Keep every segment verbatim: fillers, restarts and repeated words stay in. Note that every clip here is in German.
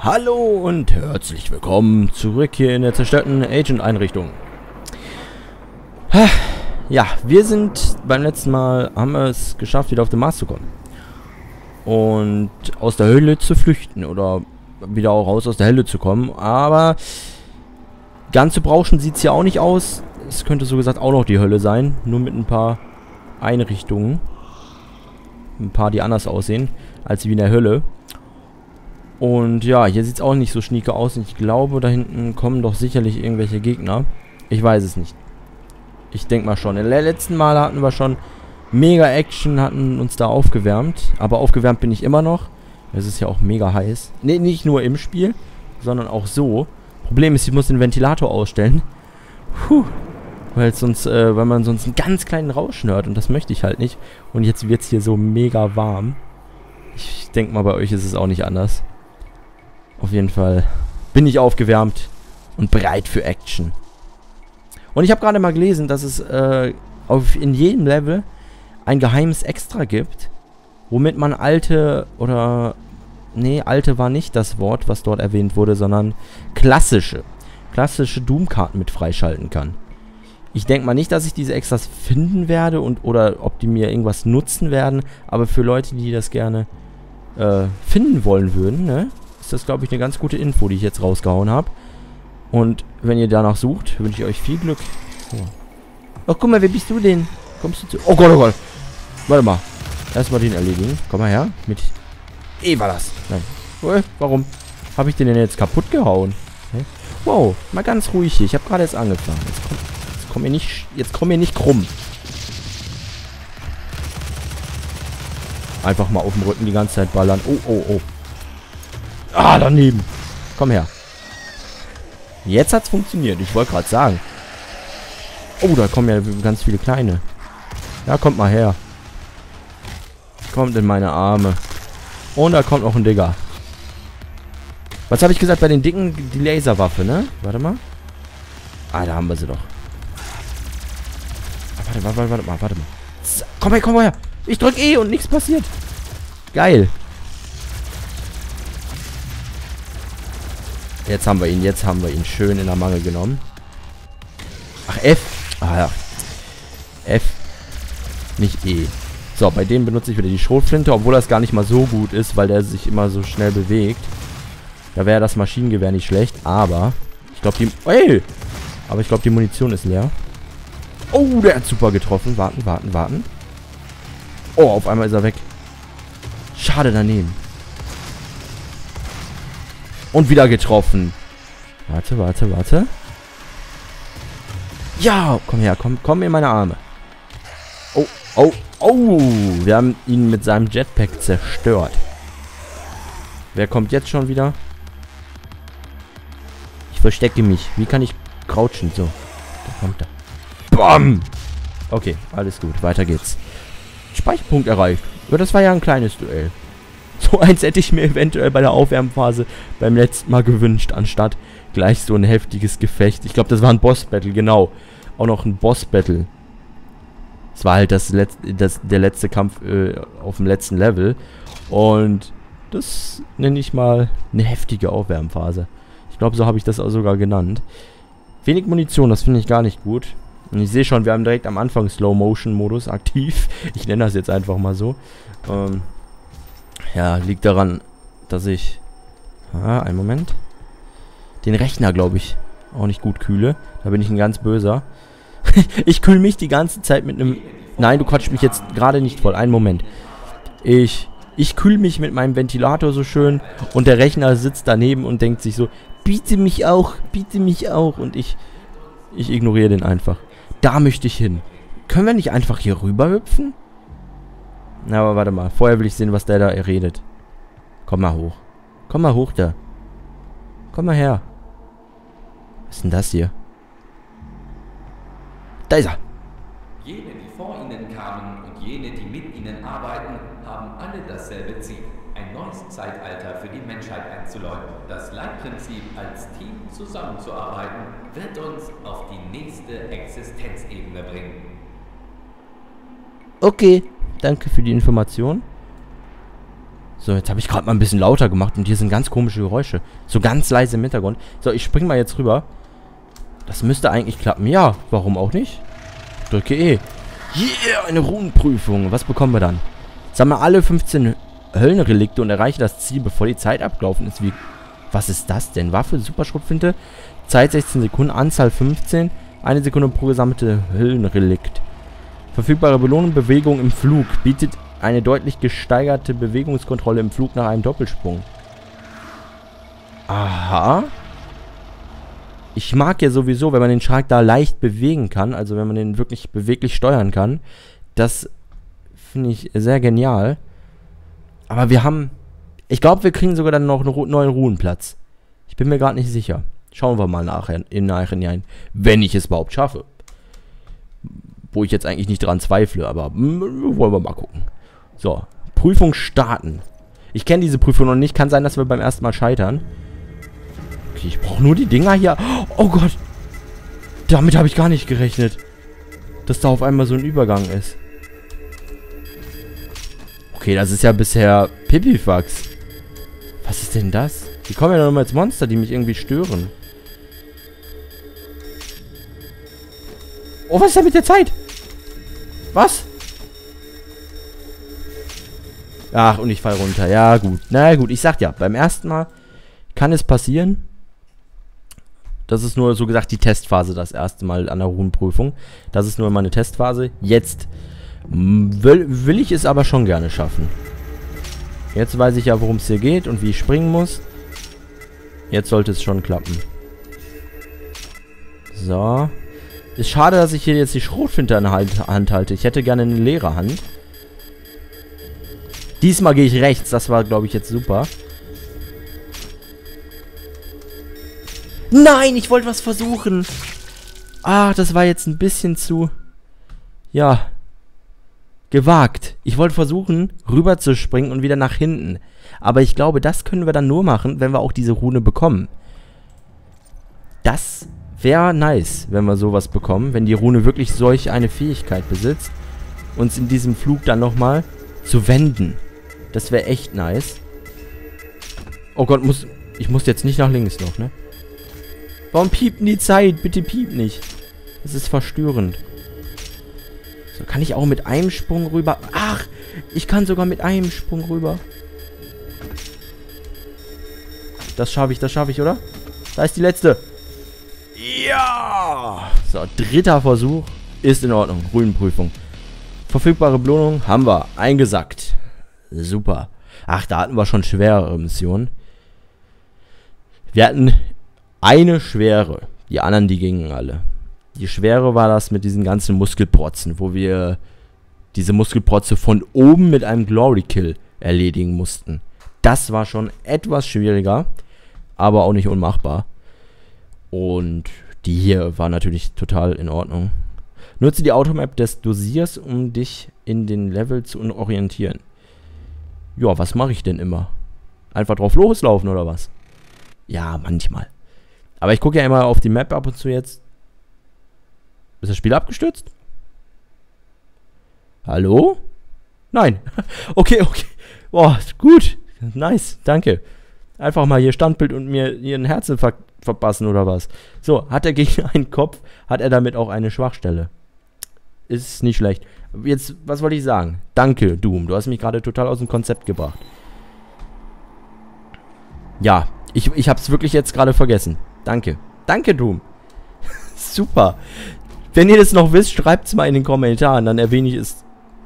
Hallo und herzlich willkommen zurück hier in der zerstörten Agent-Einrichtung. Ja, wir sind beim letzten Mal, haben wir es geschafft, wieder auf den Mars zu kommen. Und aus der Hölle zu flüchten oder wieder auch raus aus der Hölle zu kommen. Aber ganz so berauschend sieht es ja auch nicht aus. Es könnte so gesagt auch noch die Hölle sein, nur mit ein paar Einrichtungen. Ein paar, die anders aussehen als wie in der Hölle. Und ja, hier sieht es auch nicht so schnieke aus. Und ich glaube, da hinten kommen doch sicherlich irgendwelche Gegner. Ich weiß es nicht. Ich denke mal schon. In der letzten Mal hatten wir schon mega Action, hatten uns da aufgewärmt. Aber aufgewärmt bin ich immer noch. Es ist ja auch mega heiß. Ne, nicht nur im Spiel, sondern auch so. Problem ist, ich muss den Ventilator ausstellen. Puh. Weil sonst, äh, weil man sonst einen ganz kleinen Rauschen hört. Und das möchte ich halt nicht. Und jetzt wird es hier so mega warm. Ich denke mal, bei euch ist es auch nicht anders. Auf jeden Fall bin ich aufgewärmt und bereit für Action. Und ich habe gerade mal gelesen, dass es äh, auf in jedem Level ein geheimes Extra gibt, womit man alte oder... Nee, alte war nicht das Wort, was dort erwähnt wurde, sondern klassische. Klassische Doom-Karten mit freischalten kann. Ich denke mal nicht, dass ich diese Extras finden werde und oder ob die mir irgendwas nutzen werden, aber für Leute, die das gerne äh, finden wollen würden, ne? Ist das, glaube ich, eine ganz gute Info, die ich jetzt rausgehauen habe. Und wenn ihr danach sucht, wünsche ich euch viel Glück. So. Oh, guck mal, wer bist du denn? Kommst du zu... Oh Gott, oh Gott. Warte mal. Erstmal den erledigen. Komm mal her. Mit... E war das. Nein. Oh, warum habe ich den denn jetzt kaputt gehauen? Hä? Wow, mal ganz ruhig hier. Ich habe gerade erst angefangen. Jetzt komm, jetzt komm mir nicht... Jetzt komm mir nicht krumm. Einfach mal auf dem Rücken die ganze Zeit ballern. Oh, oh, oh. Ah, daneben. Komm her. Jetzt hat's funktioniert. Ich wollte gerade sagen. Oh, da kommen ja ganz viele kleine. Ja, kommt mal her. Kommt in meine Arme. Und da kommt noch ein Digger. Was habe ich gesagt bei den Dicken? Die Laserwaffe, ne? Warte mal. Ah, da haben wir sie doch. Ah, warte, warte, warte, warte mal, warte mal. So, komm her, komm her. Ich drück E und nichts passiert. Geil. Jetzt haben wir ihn, jetzt haben wir ihn schön in der Mangel genommen. Ach, F. Ah ja. F. Nicht E. So, bei dem benutze ich wieder die Schrotflinte, obwohl das gar nicht mal so gut ist, weil der sich immer so schnell bewegt. Da wäre das Maschinengewehr nicht schlecht, aber ich glaube die... Ey! Aber ich glaube die Munition ist leer. Oh, der hat super getroffen. Warten, warten, warten. Oh, auf einmal ist er weg. Schade daneben. Und wieder getroffen. Warte, warte, warte. Ja, komm her, komm, komm in meine Arme. Oh, oh, oh. Wir haben ihn mit seinem Jetpack zerstört. Wer kommt jetzt schon wieder? Ich verstecke mich. Wie kann ich crouchen? So, da kommt er. Bam! Okay, alles gut. Weiter geht's. Speicherpunkt erreicht. Ja, das war ja ein kleines Duell. So eins hätte ich mir eventuell bei der Aufwärmphase beim letzten Mal gewünscht, anstatt gleich so ein heftiges Gefecht. Ich glaube, das war ein Boss-Battle, genau. Auch noch ein Boss-Battle. Das war halt das Letz das, der letzte Kampf äh, auf dem letzten Level. Und das nenne ich mal eine heftige Aufwärmphase. Ich glaube, so habe ich das auch sogar genannt. Wenig Munition, das finde ich gar nicht gut. Und ich sehe schon, wir haben direkt am Anfang Slow-Motion-Modus aktiv. Ich nenne das jetzt einfach mal so. Ähm... Ja, liegt daran, dass ich... Ah, einen Moment. Den Rechner, glaube ich, auch nicht gut kühle. Da bin ich ein ganz böser. Ich kühle mich die ganze Zeit mit einem... Nein, du quatschst mich jetzt gerade nicht voll. Einen Moment. Ich... Ich kühle mich mit meinem Ventilator so schön und der Rechner sitzt daneben und denkt sich so, biete mich auch, biete mich auch. Und ich... Ich ignoriere den einfach. Da möchte ich hin. Können wir nicht einfach hier rüber hüpfen? Na, aber warte mal. Vorher will ich sehen, was der da redet. Komm mal hoch. Komm mal hoch da. Komm mal her. Was ist denn das hier? Da ist er. Jene, die vor ihnen kamen und jene, die mit ihnen arbeiten, haben alle dasselbe Ziel. Ein neues Zeitalter für die Menschheit einzuläuten. Das Leitprinzip, als Team zusammenzuarbeiten, wird uns auf die nächste Existenzebene bringen. Okay. Danke für die Information. So, jetzt habe ich gerade mal ein bisschen lauter gemacht und hier sind ganz komische Geräusche. So ganz leise im Hintergrund. So, ich spring mal jetzt rüber. Das müsste eigentlich klappen. Ja, warum auch nicht? Drücke E. Yeah, eine Runenprüfung. Was bekommen wir dann? Sammle alle fünfzehn Höllenrelikte und erreiche das Ziel, bevor die Zeit abgelaufen ist. Wie, was ist das denn? Waffe, Superschrotflinte, Zeit sechzehn Sekunden, Anzahl fünfzehn, eine Sekunde pro gesammelte Höllenrelikt. Verfügbare Belohnung, Bewegung im Flug. Bietet eine deutlich gesteigerte Bewegungskontrolle im Flug nach einem Doppelsprung. Aha. Ich mag ja sowieso, wenn man den Shark da leicht bewegen kann, also wenn man den wirklich beweglich steuern kann. Das finde ich sehr genial. Aber wir haben... Ich glaube, wir kriegen sogar dann noch einen neuen Ruhenplatz. Ich bin mir gerade nicht sicher. Schauen wir mal nachher in nachhinein, wenn ich es überhaupt schaffe. Wo ich jetzt eigentlich nicht dran zweifle, aber wollen wir mal gucken. So, Prüfung starten. Ich kenne diese Prüfung noch nicht. Kann sein, dass wir beim ersten Mal scheitern. Okay, ich brauche nur die Dinger hier. Oh Gott. Damit habe ich gar nicht gerechnet. Dass da auf einmal so ein Übergang ist. Okay, das ist ja bisher Pipifax. Was ist denn das? Die kommen ja nochmal als Monster, die mich irgendwie stören. Oh, was ist denn mit der Zeit? Was? Ach, und ich fall runter. Ja, gut. Na gut, ich sag ja, beim ersten Mal kann es passieren. Das ist nur, so gesagt, die Testphase das erste Mal an der Runenprüfung. Das ist nur meine Testphase. Jetzt will, will ich es aber schon gerne schaffen. Jetzt weiß ich ja, worum es hier geht und wie ich springen muss. Jetzt sollte es schon klappen. So. Ist schade, dass ich hier jetzt die Schrotflinte in der Hand halte. Ich hätte gerne eine leere Hand. Diesmal gehe ich rechts. Das war, glaube ich, jetzt super. Nein, ich wollte was versuchen. Ach, das war jetzt ein bisschen zu... Ja. Gewagt. Ich wollte versuchen, rüber zu springen und wieder nach hinten. Aber ich glaube, das können wir dann nur machen, wenn wir auch diese Rune bekommen. Das wäre nice, wenn wir sowas bekommen. Wenn die Rune wirklich solch eine Fähigkeit besitzt. Uns in diesem Flug dann nochmal zu wenden. Das wäre echt nice. Oh Gott, muss, ich muss jetzt nicht nach links noch, ne? Warum piept denn die Zeit? Bitte piep nicht. Das ist verstörend. So, kann ich auch mit einem Sprung rüber... Ach, ich kann sogar mit einem Sprung rüber. Das schaffe ich, das schaffe ich, oder? Da ist die letzte. Ja! So, dritter Versuch. Ist in Ordnung. Runenprüfung. Verfügbare Belohnung haben wir eingesackt. Super. Ach, da hatten wir schon schwerere Missionen. Wir hatten eine schwere. Die anderen, die gingen alle. Die schwere war das mit diesen ganzen Muskelprotzen, wo wir diese Muskelprotze von oben mit einem Glory Kill erledigen mussten. Das war schon etwas schwieriger, aber auch nicht unmachbar. Und die hier war natürlich total in Ordnung. Nutze die Automap des Dosiers, um dich in den Level zu orientieren. Ja, was mache ich denn immer? Einfach drauf loslaufen oder was? Ja, manchmal. Aber ich gucke ja immer auf die Map ab und zu jetzt. Ist das Spiel abgestürzt? Hallo? Nein. Okay, okay. Boah, gut. Nice, danke. Einfach mal hier Standbild und mir ihren Herzen ver verpassen oder was. So, hat er gegen einen Kopf, hat er damit auch eine Schwachstelle. Ist nicht schlecht. Jetzt, was wollte ich sagen? Danke, Doom. Du hast mich gerade total aus dem Konzept gebracht. Ja, ich, ich hab's wirklich jetzt gerade vergessen. Danke. Danke, Doom. Super. Wenn ihr das noch wisst, schreibt's mal in den Kommentaren. Dann erwähne ich es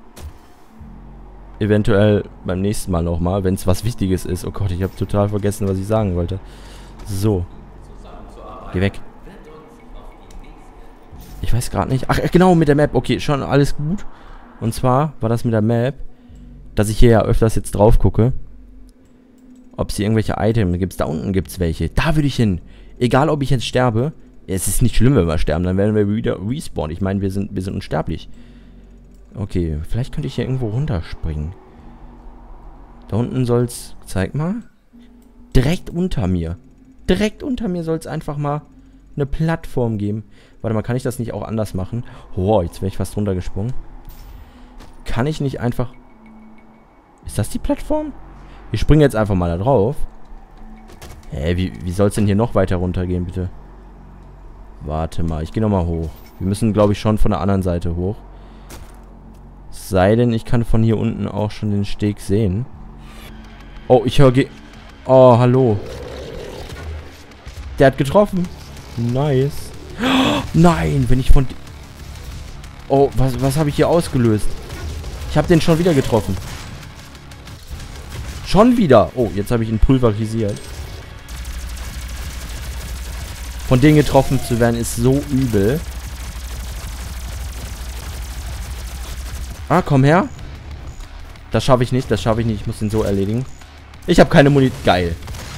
eventuell beim nächsten Mal nochmal, wenn es was Wichtiges ist. Oh Gott, ich habe total vergessen, was ich sagen wollte. So. Geh weg. Ich weiß gerade nicht. Ach, genau, mit der Map. Okay, schon alles gut. Und zwar war das mit der Map, dass ich hier ja öfters jetzt drauf gucke. Ob es hier irgendwelche Items gibt. Da unten gibt es welche. Da würde ich hin. Egal, ob ich jetzt sterbe. Es ist nicht schlimm, wenn wir sterben. Dann werden wir wieder respawnen. Ich meine, wir sind, wir sind unsterblich. Okay, vielleicht könnte ich hier irgendwo runterspringen. Da unten soll's... Zeig mal. Direkt unter mir. Direkt unter mir soll es einfach mal eine Plattform geben. Warte mal, kann ich das nicht auch anders machen? Oh, jetzt wäre ich fast runtergesprungen. Kann ich nicht einfach... Ist das die Plattform? Ich springe jetzt einfach mal da drauf. Hä, wie, wie soll es denn hier noch weiter runtergehen, bitte? Warte mal, ich gehe nochmal hoch. Wir müssen, glaube ich, schon von der anderen Seite hoch. Sei denn, ich kann von hier unten auch schon den Steg sehen. Oh, ich höre... Oh, hallo. Der hat getroffen. Nice. Oh, nein, wenn ich von... Oh, was, was habe ich hier ausgelöst? Ich habe den schon wieder getroffen. Schon wieder. Oh, jetzt habe ich ihn pulverisiert. Von denen getroffen zu werden, ist so übel. Ah, komm her. Das schaffe ich nicht, das schaffe ich nicht. Ich muss den so erledigen. Ich habe keine Munition. Geil.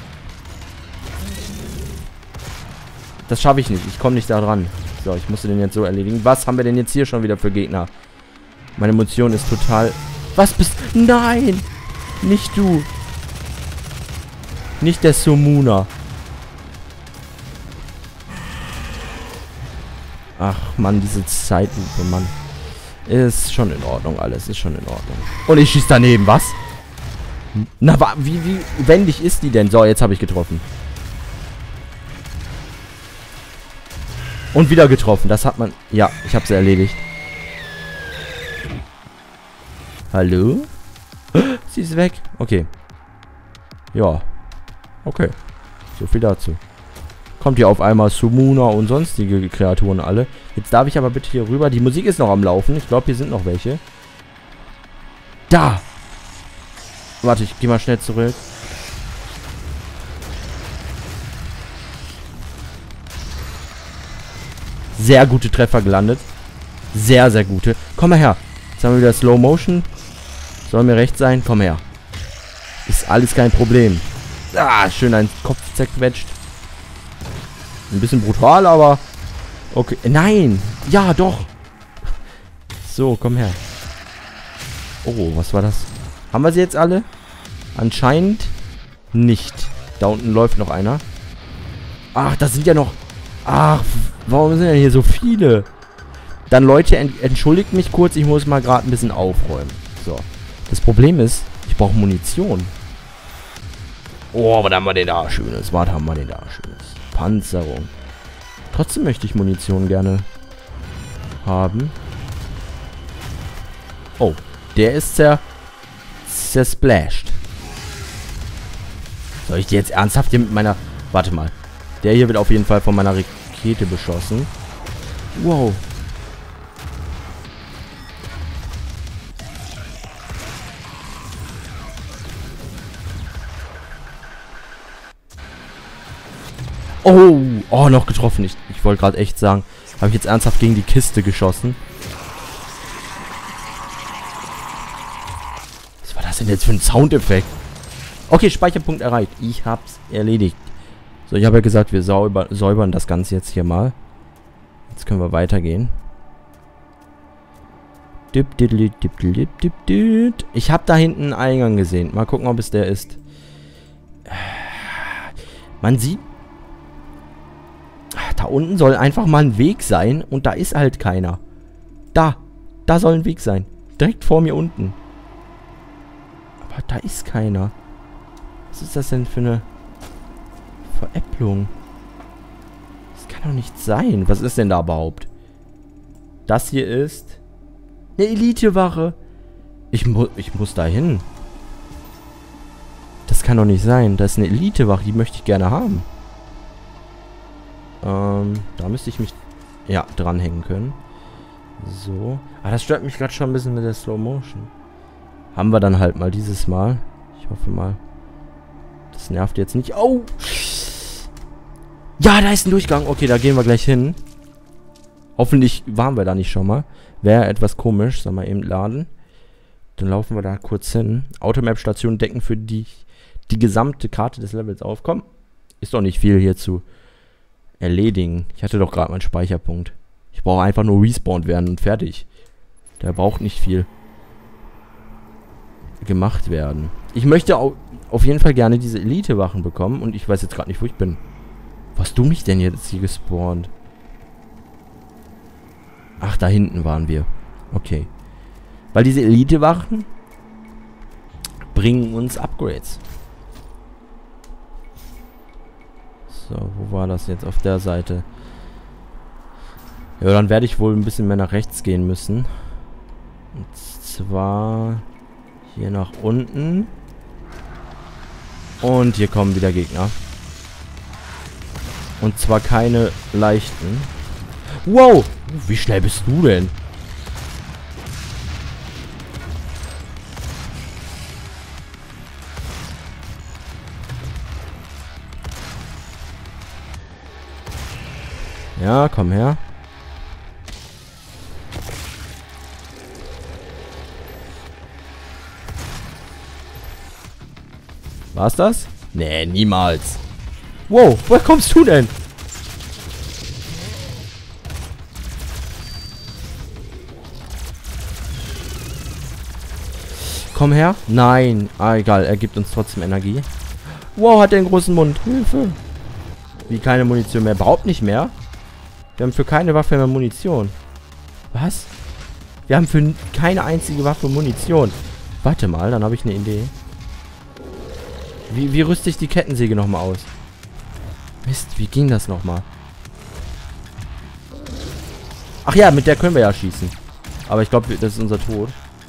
Das schaffe ich nicht. Ich komme nicht da dran. So, ich musste den jetzt so erledigen. Was haben wir denn jetzt hier schon wieder für Gegner? Meine Munition ist total... Was bist... Nein! Nicht du. Nicht der Summoner. Ach, Mann, diese Zeitlupe, Mann. Ist schon in Ordnung alles. Ist schon in Ordnung. Und ich schieße daneben, was? Na, wie, wie wendig ist die denn? So, jetzt habe ich getroffen. Und wieder getroffen. Das hat man... Ja, ich habe sie erledigt. Hallo? Sie ist weg. Okay. Ja. Okay. So viel dazu. Kommt hier auf einmal Summoner und sonstige Kreaturen alle. Jetzt darf ich aber bitte hier rüber. Die Musik ist noch am Laufen. Ich glaube, hier sind noch welche. Da! Warte, ich gehe mal schnell zurück. Sehr gute Treffer gelandet. Sehr, sehr gute. Komm mal her. Jetzt haben wir wieder Slow Motion. Soll mir recht sein? Komm her. Ist alles kein Problem. Ah, schön ein Kopf zerquetscht. Ein bisschen brutal, aber... Okay. Nein! Ja, doch! So, komm her. Oh, was war das? Haben wir sie jetzt alle? Anscheinend nicht. Da unten läuft noch einer. Ach, das sind ja noch... Ach, warum sind denn hier so viele? Dann, Leute, ent entschuldigt mich kurz. Ich muss mal gerade ein bisschen aufräumen. So. Das Problem ist, ich brauche Munition. Oh, was haben wir denn da Schönes? Was haben wir denn da Schönes? Panzerung. Trotzdem möchte ich Munition gerne haben. Oh, der ist zer... zersplashed. Soll ich die jetzt ernsthaft hier mit meiner... Warte mal. Der hier wird auf jeden Fall von meiner Rakete beschossen. Wow. Oh, oh, noch getroffen. Ich, ich wollte gerade echt sagen, habe ich jetzt ernsthaft gegen die Kiste geschossen. Was war das denn jetzt für ein Soundeffekt? Okay, Speicherpunkt erreicht. Ich hab's erledigt. So, ich habe ja gesagt, wir säuber, säubern das Ganze jetzt hier mal. Jetzt können wir weitergehen. Ich habe da hinten einen Eingang gesehen. Mal gucken, ob es der ist. Man sieht... Da unten soll einfach mal ein Weg sein und da ist halt keiner. Da. Da soll ein Weg sein. Direkt vor mir unten. Aber da ist keiner. Was ist das denn für eine Veräpplung? Das kann doch nicht sein. Was ist denn da überhaupt? Das hier ist eine Elitewache. Ich, mu ich muss da hin. Das kann doch nicht sein. Das ist eine Elitewache. Die möchte ich gerne haben. Ähm, da müsste ich mich, ja, dranhängen können. So. Ah, das stört mich gerade schon ein bisschen mit der Slow Motion. Haben wir dann halt mal dieses Mal. Ich hoffe mal. Das nervt jetzt nicht. Oh! Ja, da ist ein Durchgang. Okay, da gehen wir gleich hin. Hoffentlich waren wir da nicht schon mal. Wäre etwas komisch. Sollen wir eben laden. Dann laufen wir da kurz hin. Automap-Stationen decken für die, die gesamte Karte des Levels auf. Komm. Ist doch nicht viel hier zu erledigen. Ich hatte doch gerade meinen Speicherpunkt. Ich brauche einfach nur respawned werden und fertig. Der braucht nicht viel gemacht werden. Ich möchte au auf jeden Fall gerne diese Elite-Wachen bekommen und ich weiß jetzt gerade nicht, wo ich bin. Wo hast du mich denn jetzt hier gespawnt? Ach, da hinten waren wir. Okay. Weil diese Elite-Wachen bringen uns Upgrades. So, wo war das jetzt? Auf der Seite. Ja, dann werde ich wohl ein bisschen mehr nach rechts gehen müssen. Und zwar hier nach unten. Und hier kommen wieder Gegner. Und zwar keine leichten. Wow! Wie schnell bist du denn? Ja, komm her. War's das? Nee, niemals. Wow, woher kommst du denn? Komm her. Nein. Ah, egal. Er gibt uns trotzdem Energie. Wow, hat er einen großen Mund. Hilfe. Wie, keine Munition mehr? Überhaupt nicht mehr? Wir haben für keine Waffe mehr Munition. Was? Wir haben für keine einzige Waffe Munition. Warte mal, dann habe ich eine Idee. Wie, wie rüste ich die Kettensäge nochmal aus? Mist, wie ging das nochmal? Ach ja, mit der können wir ja schießen. Aber ich glaube, das ist unser Tod.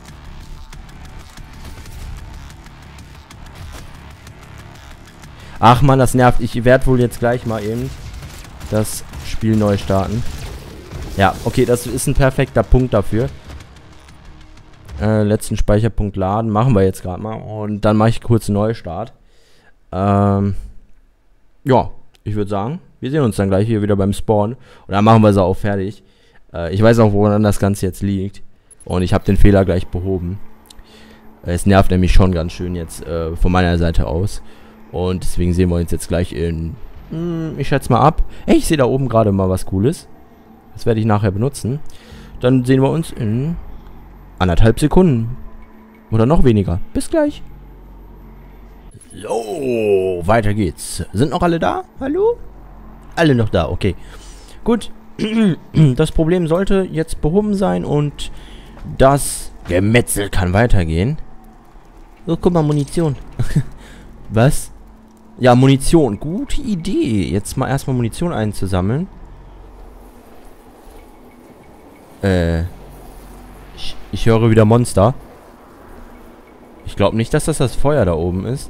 Ach man, das nervt. Ich werde wohl jetzt gleich mal eben das Spiel neu starten. Ja, okay, das ist ein perfekter Punkt dafür. Äh, letzten Speicherpunkt laden. Machen wir jetzt gerade mal. Und dann mache ich kurz einen Neustart. Ähm, ja, ich würde sagen, wir sehen uns dann gleich hier wieder beim Spawn. Und dann machen wir sie auch fertig. Äh, ich weiß auch, woran das Ganze jetzt liegt. Und ich habe den Fehler gleich behoben. Äh, es nervt nämlich schon ganz schön jetzt äh, von meiner Seite aus. Und deswegen sehen wir uns jetzt gleich in... Mh, ich schätze mal ab. Hey, ich sehe da oben gerade mal was Cooles. Das werde ich nachher benutzen. Dann sehen wir uns in anderthalb Sekunden. Oder noch weniger. Bis gleich. So, weiter geht's. Sind noch alle da? Hallo? Alle noch da, okay. Gut. Das Problem sollte jetzt behoben sein und das Gemetzel kann weitergehen. So, guck mal, Munition. Was? Ja, Munition. Gute Idee. Jetzt mal erstmal Munition einzusammeln. Äh. Ich, ich höre wieder Monster. Ich glaube nicht, dass das das Feuer da oben ist.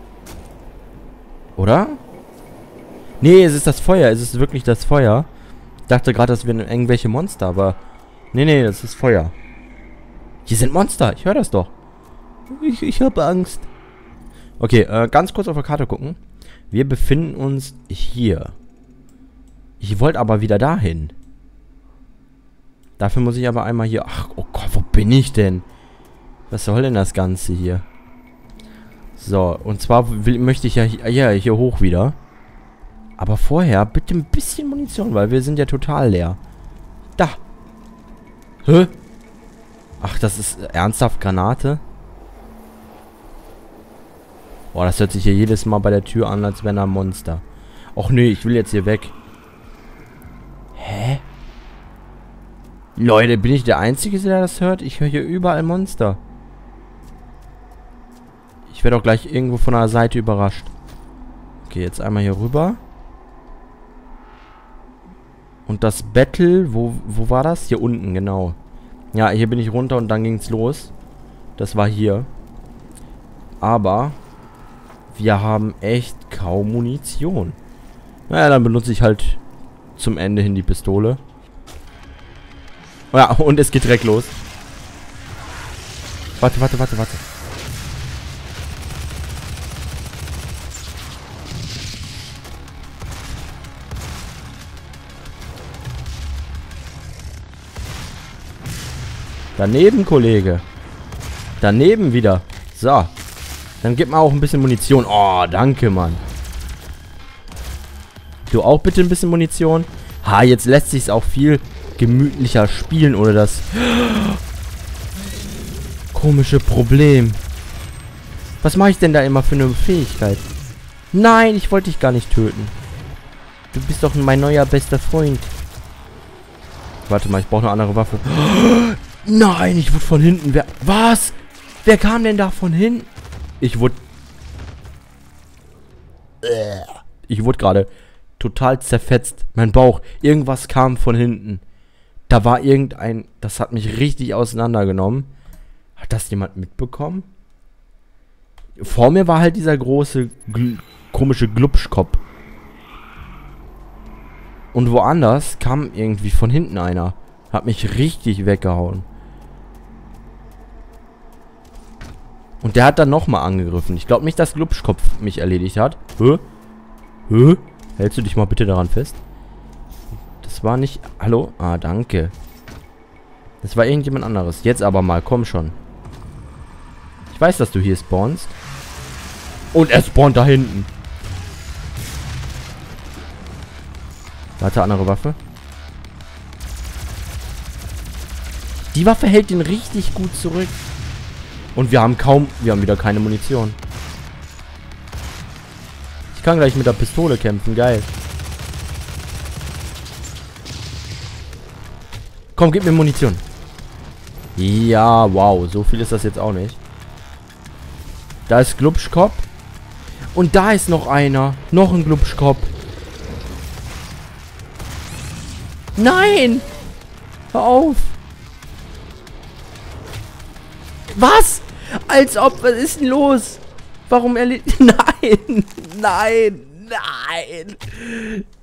Oder? Nee, es ist das Feuer. Es ist wirklich das Feuer. Ich dachte gerade, das wären irgendwelche Monster, aber... Nee, nee, das ist Feuer. Hier sind Monster. Ich höre das doch. Ich, ich habe Angst. Okay, äh, ganz kurz auf der Karte gucken. Wir befinden uns hier. Ich wollte aber wieder dahin. Dafür muss ich aber einmal hier... Ach, oh Gott, wo bin ich denn? Was soll denn das Ganze hier? So, und zwar will, möchte ich ja hier, ja hier hoch wieder. Aber vorher bitte ein bisschen Munition, weil wir sind ja total leer. Da. Hä? Ach, das ist ernsthaft Granate? Boah, das hört sich hier jedes Mal bei der Tür an, als wäre da ein Monster. Och nee, ich will jetzt hier weg. Hä? Leute, bin ich der Einzige, der das hört? Ich höre hier überall Monster. Ich werde auch gleich irgendwo von der Seite überrascht. Okay, jetzt einmal hier rüber. Und das Battle, wo, wo war das? Hier unten, genau. Ja, hier bin ich runter und dann ging es los. Das war hier. Aber wir haben echt kaum Munition. Naja, dann benutze ich halt zum Ende hin die Pistole. Ja, und es geht direkt los. Warte, warte, warte, warte. Daneben, Kollege. Daneben wieder. So. Dann gib mal auch ein bisschen Munition. Oh, danke, Mann. Du auch bitte ein bisschen Munition? Ha, jetzt lässt sich's auch viel gemütlicher spielen, oder das komische Problem. Was mache ich denn da immer für eine Fähigkeit? Nein, ich wollte dich gar nicht töten. Du bist doch mein neuer bester Freund. Warte mal, ich brauche eine andere Waffe. Nein, ich wurde von hinten. Wer, was? Wer kam denn da von hinten? Ich wurde... Ich wurde gerade total zerfetzt. Mein Bauch. Irgendwas kam von hinten. Da war irgendein... Das hat mich richtig auseinandergenommen. Hat das jemand mitbekommen? Vor mir war halt dieser große, gl komische Glubschkopf. Und woanders kam irgendwie von hinten einer. Hat mich richtig weggehauen. Und der hat dann nochmal angegriffen. Ich glaube nicht, dass Glubschkopf mich erledigt hat. Hä? Hä? Hältst du dich mal bitte daran fest? Das war nicht... Hallo? Ah, danke. Das war irgendjemand anderes. Jetzt aber mal, komm schon. Ich weiß, dass du hier spawnst. Und er spawnt da hinten. Warte, andere Waffe. Die Waffe hält ihn richtig gut zurück. Und wir haben kaum... Wir haben wieder keine Munition. Ich kann gleich mit der Pistole kämpfen. Geil. Komm, gib mir Munition. Ja, wow. So viel ist das jetzt auch nicht. Da ist Glubschkopf. Und da ist noch einer. Noch ein Glubschkopf. Nein! Hör auf! Was? Als ob, was ist denn los? Warum erledigt... Nein! Nein! Nein!